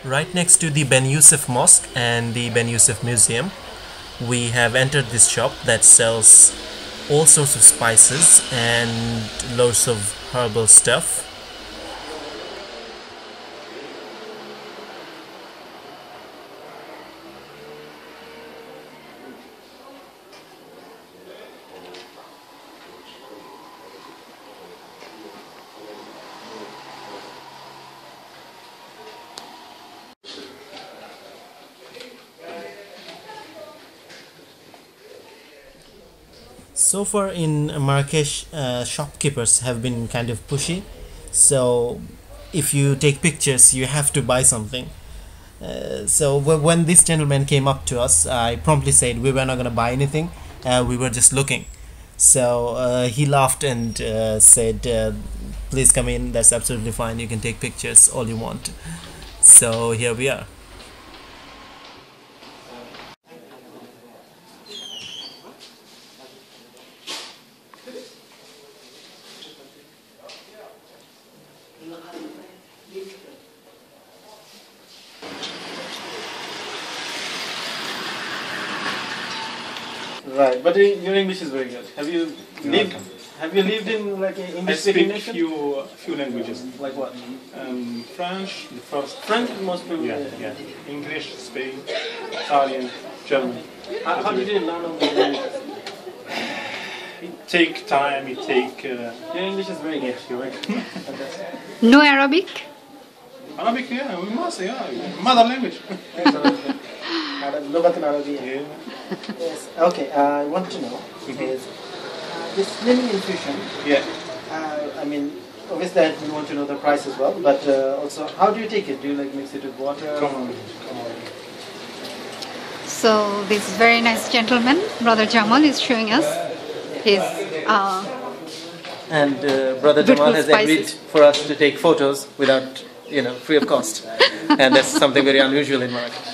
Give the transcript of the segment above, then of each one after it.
Right next to the Ben Yusuf Mosque and the Ben Yusuf Museum, we have entered this shop that sells all sorts of spices and loads of herbal stuff. So far in Marrakesh, shopkeepers have been kind of pushy. So if you take pictures, you have to buy something. So when this gentleman came up to us, I promptly said we were not going to buy anything. We were just looking. So he laughed and said, "Please come in. That's absolutely fine. You can take pictures all you want." So here we are. Right, but your English is very good. Lived? Have you lived in like an I English-speaking speak nation? few languages. Like what? French, the first. French, most probably. Yeah. English, Spain, Italian, German. How did you learn all these languages? It take time. It take. Your English is very good. You're right. No Arabic? Arabic, yeah, we must, yeah, mother language. لغة العربية. Yeah. Yes. Okay. I want to know is this slimming infusion. Yeah. I mean, obviously, I want to know the price as well. But also, how do you take it? Do you like mix it with water? Come on. So this very nice gentleman, Brother Jamal, is showing us his And Brother Beautiful Jamal has agreed spices. for us to take photos without, free of cost. And that's something very unusual in Marrakesh.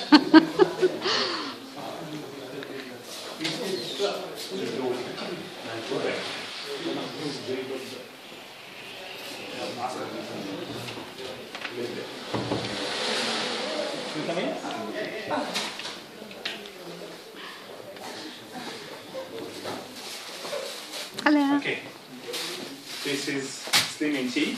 hello. Okay. This is slimming tea.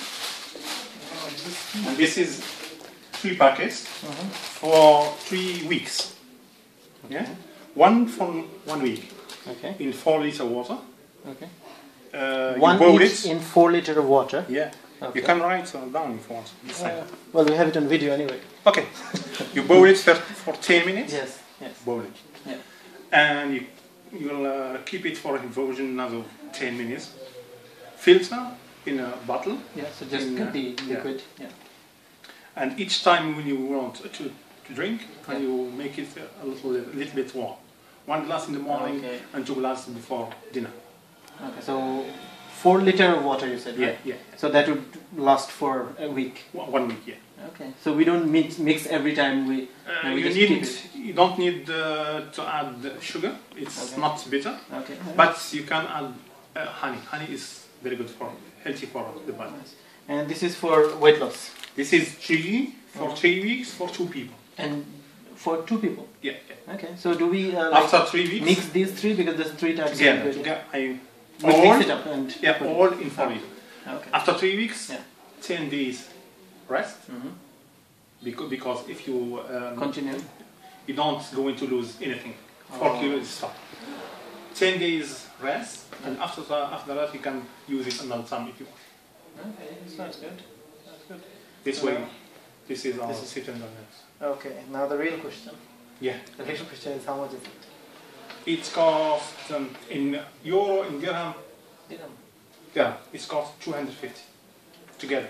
And this is 3 packets for 3 weeks. Yeah. One for 1 week Okay. in 4-liter water. Okay. You One boil each it. in 4 liter of water. Yeah. Okay. You can write down if you want. This time. Well, we have it on video anyway. Okay. You boil it for 10 minutes. Yes. Yes. Boil it. Yeah. And you will keep it for infusion another 10 minutes. Filter in a bottle. Yeah. So just In, cut the yeah. liquid. Yeah. And each time when you want to drink, you make it a little bit warm. 1 glass in the morning Okay. and 2 glasses before dinner. Okay. So 4 liter of water, you said, Yeah, right? yeah. So that would last for a week. 1 week, yeah. Okay. So we don't mix every time we. No, we just keep it. You don't need to add sugar. It's Okay. not bitter, Okay. but you can add honey. Honey is very good healthy for the body. And this is for weight loss. This is 3 for 3 weeks for 2 people. And for 2 people. Yeah. Yeah. Okay. So do we After 3 weeks, mix these 3 because there's 3 types together, of ingredient? We all, mix it up and yeah, all in 4 liter. Okay. After 3 weeks, Yeah. 10 days rest. Mhm. Because if you Continue. you don't going to lose anything. Oh. 4 kilos is stop. 10 days rest, and after that you can use it another time if you want. Okay, sounds good. Sounds good. This way, this is our This is- secret balance. Okay, now the real question. Yeah, The real question is how much is it? it's cost in euro, in dirham. Dirham. Yeah, it's cost 250 together.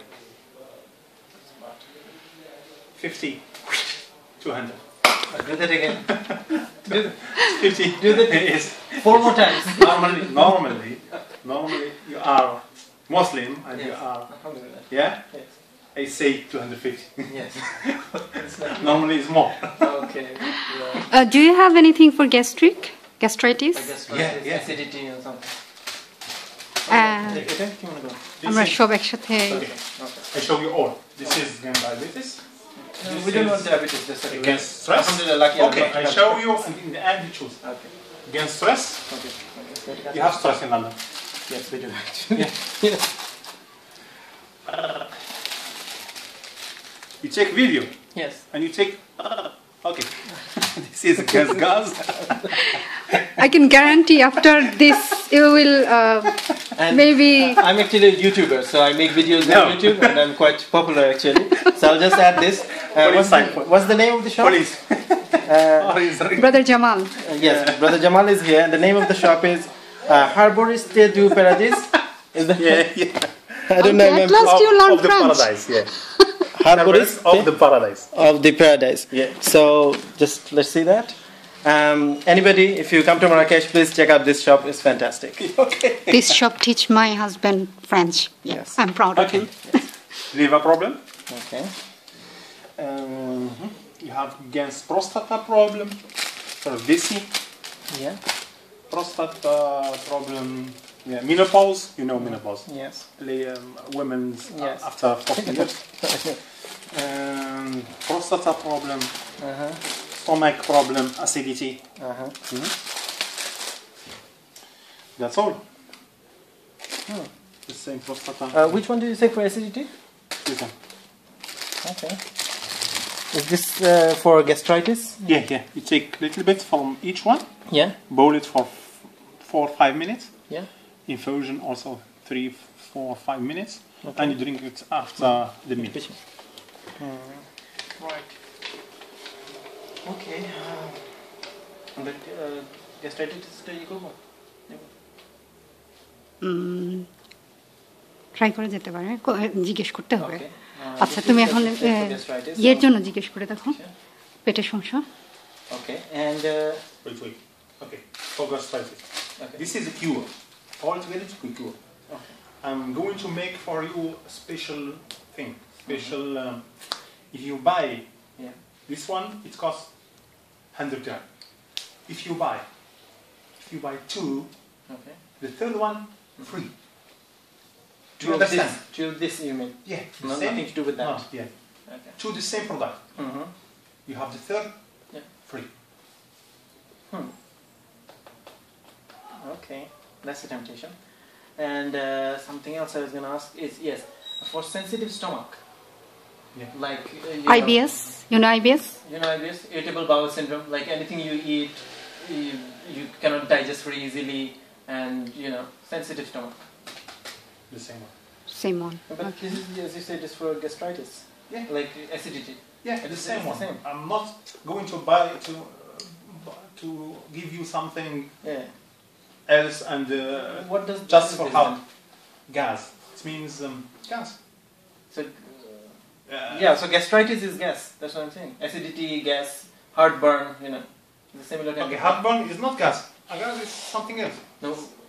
50, 200. Do that again. 50 Do that is 4 more times. normally you are Muslim and you Yes. are, Alhamdulillah. yeah, Yes. I say 250. Yes. It's not- Normally it's more. okay. Yeah. Do you have anything for gastritis? I guess Yeah. acidity or something. Uh, Take it, you wanna go? আমরা This is, সব একসাথে okay, I show you all. This is again diabetes. We don't want diabetes. Just against stress. Alhamdulillah, lucky Okay, I'm I not- show you, and in the end you choose. Okay. Against stress, Okay. you have stress in London. Yes, we do actually. You take video, Yes. and you take. Okay, this is against gas. I can guarantee after this you will And maybe I'm actually a YouTuber, so I make videos No. on YouTube, and I'm quite popular actually. So I'll just add this. What's the name of the shop? Police. Police. Brother Jamal. Yes, Brother Jamal is here, and the name of the shop is Harboriste du Paradis. Is that? Yeah. I don't know. At last you learn Of the French. paradise, yeah. Harboriste Of the paradise. of the Paradise. Yeah. So just let's see that. Anybody, if you come to Marrakesh, please check out this shop. It's fantastic. Okay. This shop teach my husband French. Yes. I'm proud of Okay. him. Do you have a problem? Okay. You have against prostata problem. So VC, Yeah. prostate problem. Yeah, menopause. You know menopause. Yes. Women's Yes. after 40 years. Prostata problem. Stomach problem. Acidity. That's all. The same prostata. Which one do you say for acidity? This one. Okay. Is this for gastritis? Yeah, yeah. You take a little bit from each one. Yeah. Boil it for 4 or 5 minutes. Yeah. Infusion also 3, 4, 5 minutes. And you drink it after the meal. Right. Okay. But gastritis টা ই করব? Try করে যেতে পারে জিজ্ঞেস করতে হবে Okay. আচ্ছা তুমি এখন gastritis. ইয়ের জন্য জিজ্ঞেস করে দেখো পেটের সমস্যা Okay. And Wait. Okay. For gastritis. Okay. This is a cure. All together it's a cure. okay. I'm going to make for you a special thing. Special. If you buy Yeah. this one, it costs 100 dirham. If you buy 2, Okay. the third one free. Do you To understand? This, to this you mean? Yeah. the No, same- nothing to do with that. No, yeah. Okay. To the same product. You have the third Yeah. free. Okay. That's a temptation. And something else I was going to ask is yes, for sensitive stomach. Yeah. Like IBS you know IBS You know IBS, irritable bowel syndrome. Like anything you eat, you cannot digest very easily, and sensitive stomach. The same one. same one But this is, as you said, is for gastritis. Yeah. Like acidity. Yeah, It's the same the one. same. I'm not going to buy to give you something Yeah. else and What does just this for mean? how gas. It means gas. So yeah, so gastritis is gas. That's what I'm saying. Acidity, gas, heartburn. The similar kind Okay, of heartburn is not gas. Gas is something else. No.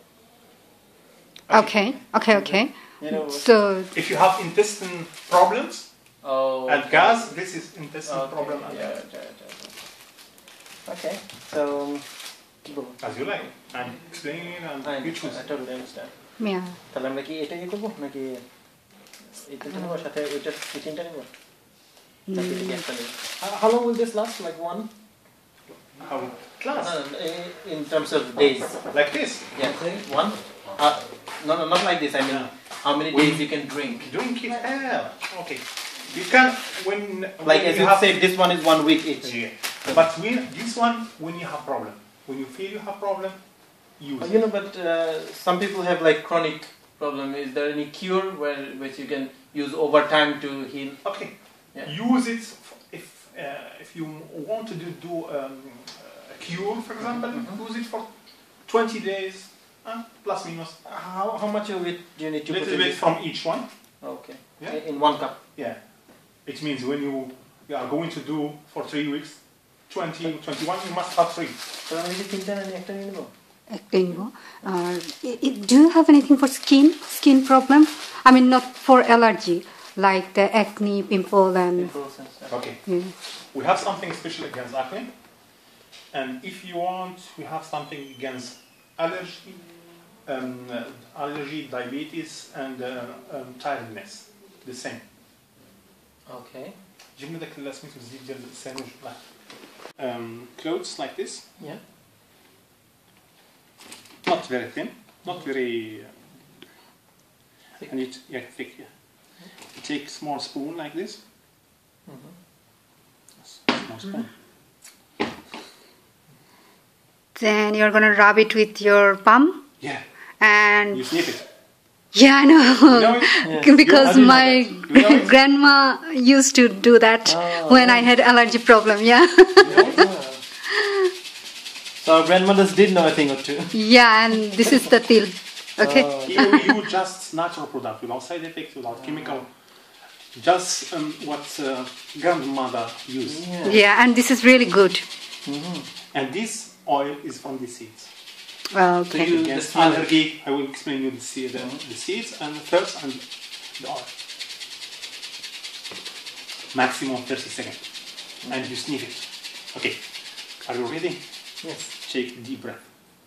okay What- so If you have intestine problems Oh. and gas, this is intestine Okay. problem. And Yeah. Okay. So. as you like, I'm explaining and you choose. I totally understand. yeah তাহলে আমরা কি এটাই করব নাকি এই তিনটা নেব সাথে ওইটা এই তিনটা নেব নাকি এটা কি একটা নেব How long will this last? Like one? How class? In terms of days. Like this. Yeah. One? No, not like this. I mean, how many days you can drink? Drink it hell. Okay. You can when Like when as you said, this one is 1 week each. Yeah. But this one when you have problem. When you feel you have problem, use it. But some people have like chronic problem. Is there any cure which you can use over time to heal? Okay. Yeah. Use it if you want to do a cure, for example. Use it for 20 days, plus minus. How much of it do you need to A put little in bit this? from each one. Okay. Yeah. In 1 cup. Yeah. It means when you are going to do for 3 weeks, 20, 21, you must have 3. So I'm really thinking I need to know. একটাই নিব আর do you have anything for skin problem I mean not for allergy like the acne pimple and Pimples and stuff. Okay. yeah. We have something special against acne. And if you want, we have something against allergy, diabetes, and tiredness. The same. Okay. جبنا داك سميتو الزيت ديال السانوج. Clothes like this. Yeah. Not very thin, not very. Thick. And it, yeah, thick. Yeah. You take small spoon like this. Small spoon. Then you're gonna rub it with your palm Yeah. and You sniff it. yeah, I know. You know it? Yeah. Because How do you know my that? You know it? grandma used to do that when I had allergy problem. Yeah, So our grandmothers did know a thing or two. yeah, and this is the til. Okay. Here we use just natural product without side effects, without chemical. Just what grandmother used. Yeah, and this is really good. And this oil is from the seeds. Okay. you- Against the smell. allergy, I will explain you the seeds and first and the oil. Maximum 30 seconds. And you sniff it. Okay. Are you ready? Yes. Take a deep breath.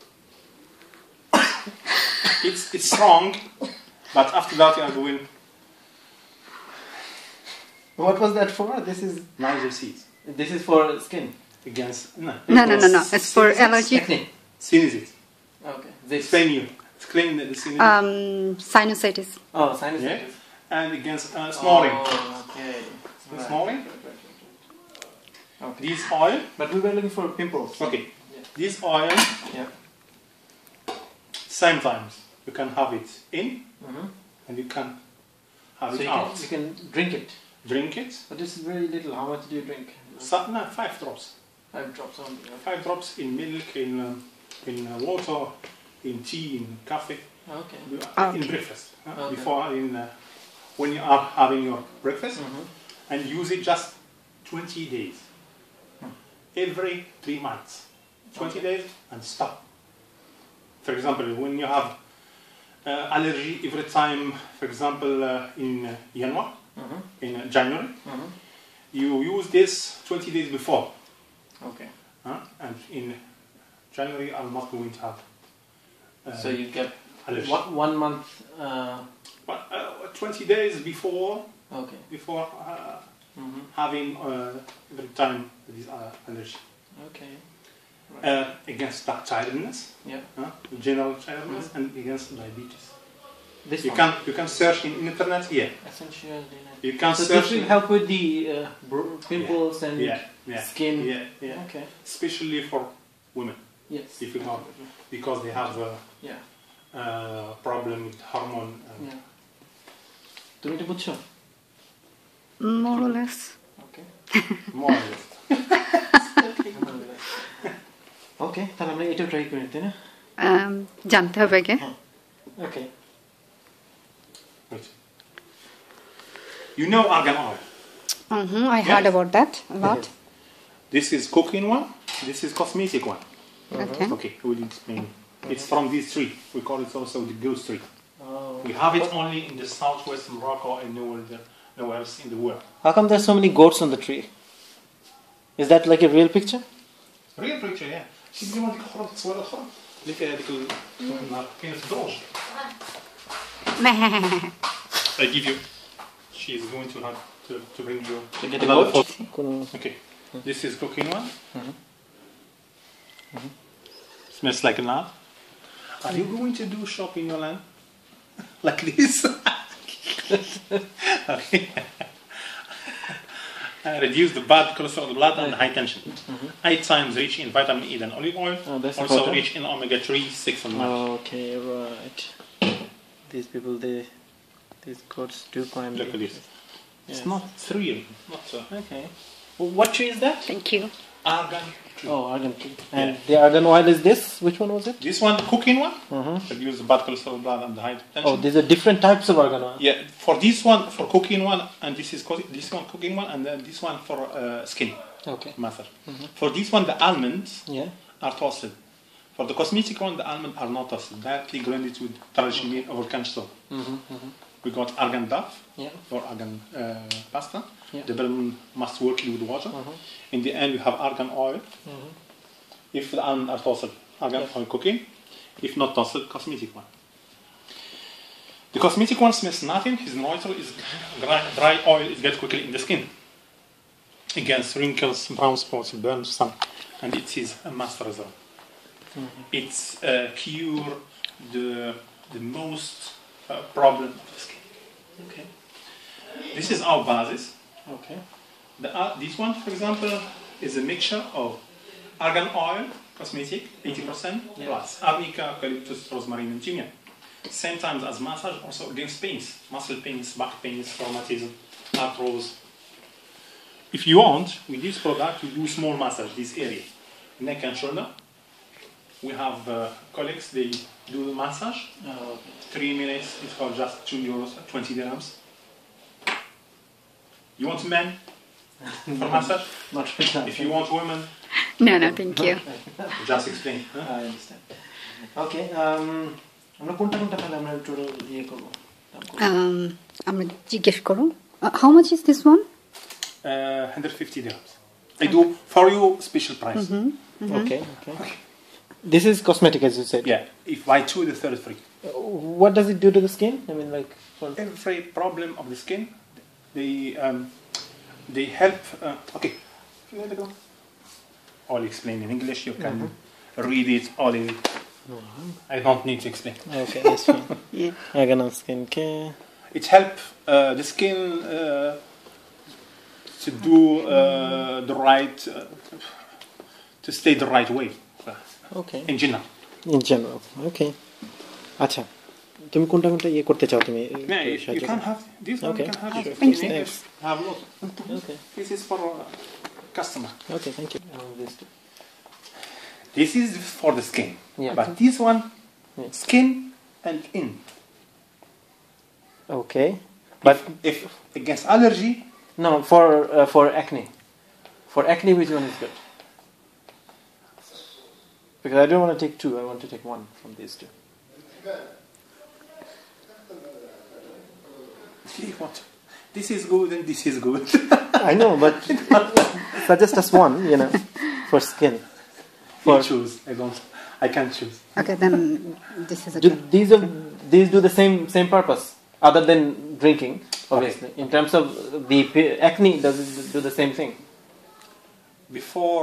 It's strong, but after that you are going What was that for? This is for skin. against No. It's for allergy. Acne. sinusite. Okay. This. Explain you. Explain the sinusite. Sinusitis. Oh, sinusitis. Yeah. And against snoring. Oh, okay. Right. Snoring. Okay. This oil. But we were looking for pimples. Okay. Yeah. This oil. Yeah. Sometimes you can have it in, Mm-hmm. and you can have So it you out. can drink it. Drink it. But this is very little. How much do you drink? No, 5 drops. 5 drops only. Okay. 5 drops in milk, in water, in tea, in coffee, Okay. in breakfast. Okay. Before when you are having your breakfast, and use it just 20 days. Every 3 months. 20 days and stop. For example, when you have allergy every time, for example, in January, in January, you use this 20 days before. Okay. And in January, I'm not going to have So you get allergy. 1 month. 20 days before Okay. having every time this allergy. Okay. Against childness, Yeah. general childness, and against diabetes. This You one. can search in internet here. Essential. You can So search this will help with the pimples and skin. Yeah. Okay. Especially for women, Yes. if you have, because they have Yeah. problem with hormone. Yeah. তুমি এটা বুঝছো? More or less. Okay. More or less. Okay, তাহলে আমরা এটা try করি তাই না? জানতে হবে আগে। Okay. Wait. You know argan oil. I heard about that a lot. This is cooking one. This is cosmetic one. Okay. Okay, I will explain. It's from this tree. We call it also the goose tree. Oh. We have it only in the southwest Morocco and nowhere else in the world. How come there's so many goats on the tree? Is that like a real picture? Real picture, yeah. شوف ديما ديك الخرط الصويره الاخرى اللي فيها ديك النار كاينه في الدروج. I give you. She is going to have to bring you To get another a photo. goat? Okay, this is cooking one. Smells like a nut. Are you going to do shop in your land like this? Okay. Reduce the bad cholesterol of the blood and high tension. 8 times rich in vitamin E than olive oil. Oh, that's also important. rich in omega-3, 6 and 9. Okay, right. These people, these goats do climb. Look at this. Yes. It's not real. Not so. Okay. Well, what tree is that? Thank you. Argan tree. Oh, argan tree. And the argan oil is this? Which one was it? This one, cooking one. Reduce the bad cholesterol of the blood and the high tension. Oh, these are different types of argan oil. Yeah, for this one, for cooking one, and this one cooking one, and then this one for skin Okay. matter. For this one, the almonds Yeah. are toasted. For the cosmetic one, the almonds are not toasted. Directly grinded with traditional over canstol. We got argan duff Yeah. or argan pasta. Yeah. The balloon must work with water. In the end, you have argan oil. If the almonds are toasted, argan oil cooking. If not toasted, cosmetic one. The cosmetic one smells nothing. His neutral is dry oil. It gets quickly in the skin against wrinkles, brown spots, burns, sun, and it is a master result. It's cure the most problem of the skin. Okay. This is our basis. Okay. This one, for example, is a mixture of argan oil, cosmetic, 80%, plus arnica, eucalyptus, rosemary, and thymian. Same time as massage, also against pains, muscle pains, back pains, rheumatism, arthrosis. If you want, with this product, we do small massage, this area, neck and shoulder. We have colleagues, they do the massage, 3 minutes, it's called just €2, 20 dirhams. You want men for massage? Not really. If you want women, No, no, thank you. just explain. Huh? I understand. Okay. আমরা কোনটা কোনটা তাহলে আমরা একটু ইয়ে করব? আমরা জিজ্ঞেস করো how much is this one? 150 dirhams. I do for you special price. Okay. This is cosmetic, as you said. Yeah, if buy two, the third free. What does it do to the skin? I mean, like, for Every problem of the skin, they help. Okay, I'll explain in English. You can read it all in. I don't need to explain. okay, that's fine. Yeah. Argan skin care. It help the skin to do the right, to stay the right way. Okay. In general. In general. Okay. আচ্ছা তুমি কোনটা কোনটা ইয়ে করতে চাও তুমি Yeah, you can have this one. Okay. You can have it. Thank In you. English, have lots. Okay. This is for customer. Okay, thank you. This is for the skin. Yeah. But this one, Yeah. skin and in. Okay. But If against allergy, no, for acne. For acne, which one is good? Because I don't want to take two. I want to take one from these two. this is good and this is good. I know, but suggest us one, for skin. You For choose. I can't choose. Okay, then this is do, okay. these do the same purpose other than drinking, obviously. In terms of the acne, does it do the same thing? Before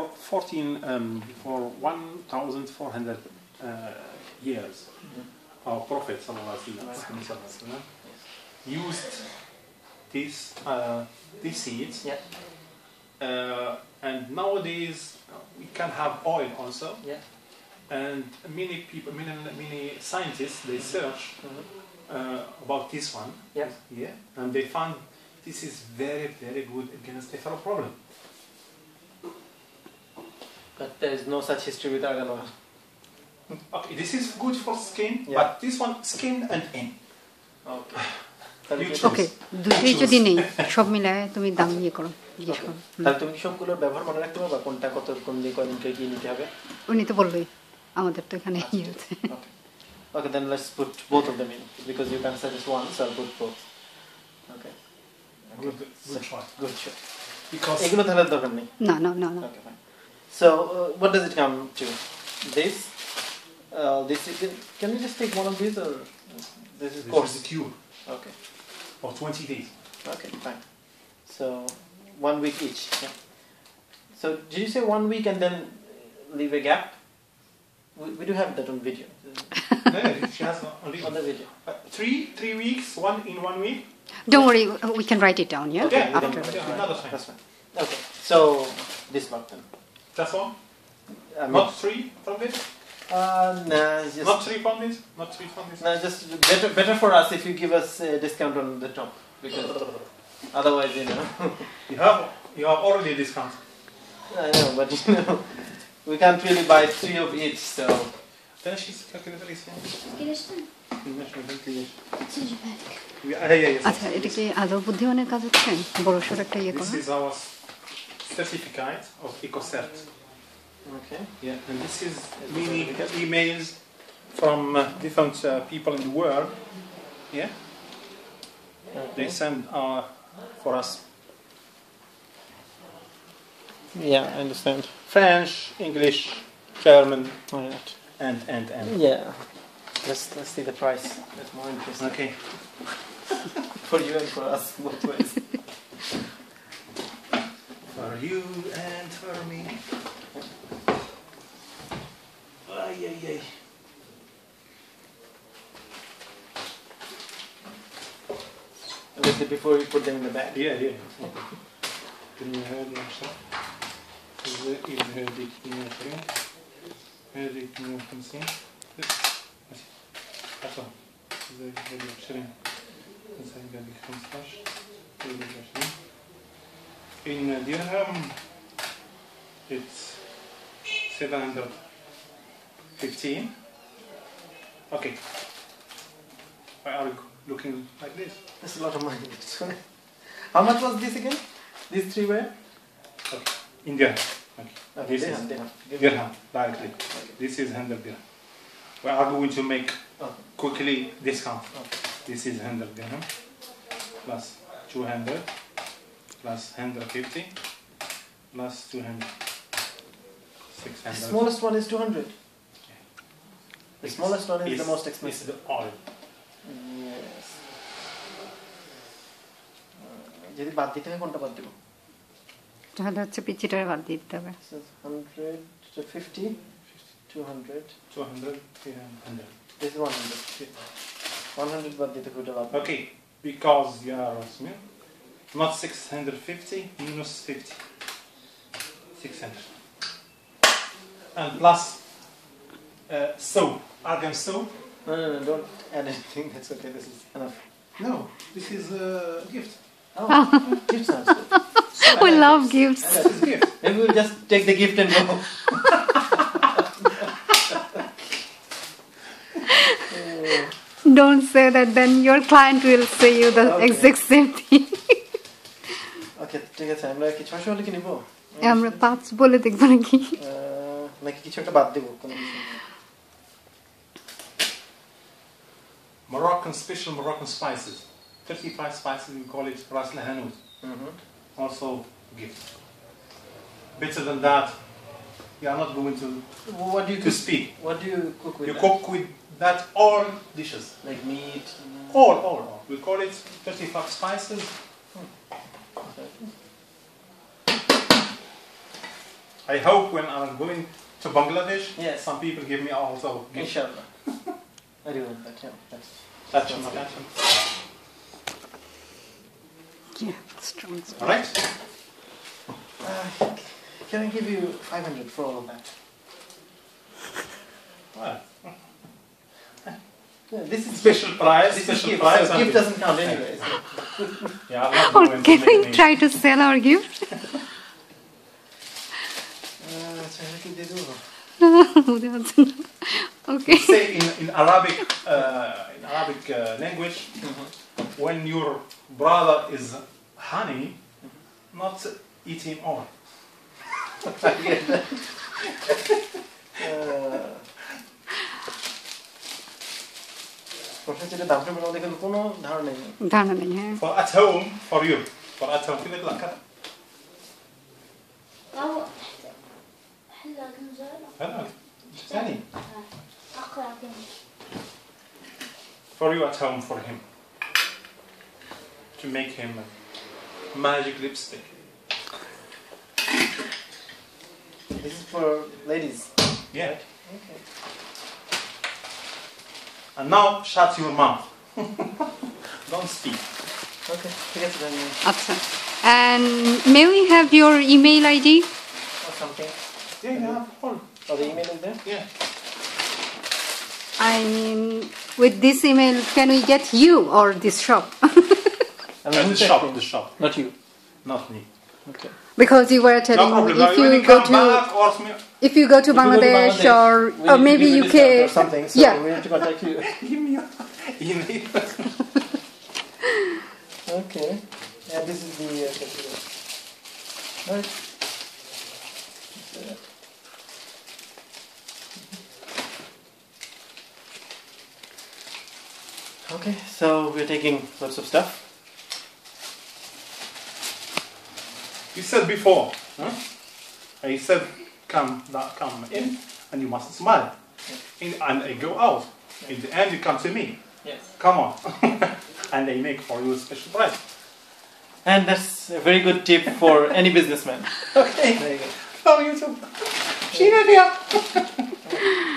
1,400 years, our Prophet ﷺ used these seeds, and nowadays we can have oil also. And many people, many scientists, they search about this one, and they found this is very, very good against the throat problem. But there is no such history with argan oil. Okay, this is good for skin, Yeah. but this one skin and in. Okay. You choose. ওকে দুটোই যদি নেই সব মিলায় তুমি দাম ইয়ে করো জিজ্ঞেস করো তাহলে তুমি কি সবগুলোর ব্যবহার মনে রাখতে পারবা কোনটা কত কোন দিয়ে কয়দিন করে কি নিতে হবে? উনি তো বললোই আমাদের তো এখানে ইয়ে আছে Okay, then let's put both of them in because you can suggest one, so I'll put both. Okay. Good choice. Good, sure. Because এগুলো তাহলে দরকার নেই. না না না না Okay, fine. So, what does it come to? This? This can you just take one of these or this is this course? is a cure Okay. for 20 days. Okay, fine. So 1 week each. Yeah. So did you say 1 week and then leave a gap? We do have that on video. No, she has only On the video. 3 weeks, one in 1 week. Don't worry, we can write it down, yeah? Okay, we After. can- Another time. That's fine. Okay. So this lot then. That's all. I mean, Not 3 from this. nah, it's just Not 3 from this. Not 3 from this. no, just better for us if you give us a discount on the top because otherwise, You have already a discount. I know, but we can't really buy 3 of each, so. Then she's calculator is আচ্ছা এটা কি আদৌ বুদ্ধিমানের কাজ হচ্ছে বড় সড় একটা ইয়ে This করা is our certificate of EcoCert. Okay. Yeah, and this is many emails from different people in the world. Yeah, they send for us Yeah, I understand. French, English, German, Alright. and. Yeah. Let's see the price. That's more interesting. Okay. For you and for us, both ways. For you and for me. Ay, ay, ay. Obviously, before you put them in the bag. Yeah, yeah. Kunnen höra också. إذا هذيك 220 هذيك 150 ماشي حطهم إذا هذيك 20 نسحب هذيك 15 هذيك 20 إن درهم it's 715. Okay. Why are you looking like this? That's a lot of money. How much was this again? These three were? Okay. In dirham. Okay. Okay, This is dirham. dirham directly. This is 100 dirham. We are going to make Okay. quickly discount. Okay. This is 100 dirham plus 200 plus 150 plus 200. The 600. smallest one is 200. The smallest one is It's- the most It's expensive. the oil. Yes. যদি বাদ দিতে হয় কোনটা বাদ দেব? তাহলে হচ্ছে পিচিটারে বাদ দিতে হবে। This is 100 to 50, 200. 200, 300. This is 100. 100 বাদ দিতে কোনটা বাদ? Okay, because you are not 650 minus 50. 600. And plus soap, argan soap. No, don't add anything. That's okay. This is enough. No, this is a gift. Oh, gift sounds good. We love gifts. This is gift. Maybe we'll just take the gift and go. Don't say that, then your client will say you the Okay. exact same thing. Okay, ঠিক আছে আমরা কি 600 হলে কি নিব? আমরা 5 বলে দেখব নাকি? নাকি কিছু একটা বাদ দেব কোনো কিছু? Moroccan special Moroccan spices. 35 spices, we call it ras lahanout. Also gift. Better than that, you are not going What do you to cook? speak. What do you cook with? You that? cook with that all dishes. Like meat. All. We call it 35 spices. I hope when I'm going to Bangladesh, Yes. some people give me also gift. Inshallah. I do want that. Yeah. That's Yeah, strong. Alright? Can I give you 500 for all of that? Well, Yeah, this is special price, This is special gift. price. So gift doesn't count anyways. Yeah, I'm not Or going to can make we me- try to sell our gift? China ki de do. Okay. Say in Arabic language, when your brother is honey, not eat him all. প্রশ্ন যেটা দামটা বলে আমাদের কিন্তু কোনো ধারণা নেই। ধারণা নেই, হ্যাঁ। For at home, for you. For at home, كده كده كده. أو حلا كنزل هلا. ثاني. أقرأ كنزل For you at home, for him. To make him a magic lipstick. This is for ladies. Yeah. Okay. And now shut your mouth. Don't speak. Okay. ঠিক আছে then. আচ্ছা। And may we have your email ID? Or something. Yeah, all. Or the email is there? Yeah. I mean, with this email, can we get you or this shop? I mean, And who the said shop, that? the shop. Not you. Not me. Okay. Because you were No telling problem. if When you you go come to back or if you go to If you go to Bangladesh or we need to maybe give you UK, discount or something. So yeah. we need to contact you. give me your email. Okay. And this is the computer. Right. Okay, so we're taking lots of stuff. You said before, huh? I said come in and you must smile. And I go out. In the end, you come to me. Yes. Come on. And they make for you a special price. And that's a very good tip for any businessman. Okay. There you go. Oh, YouTube. See you.